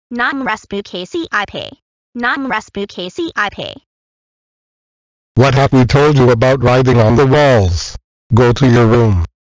Namrehs Kcip. Namrehs Kcip. What have we told you about writing on the walls? Go to your room.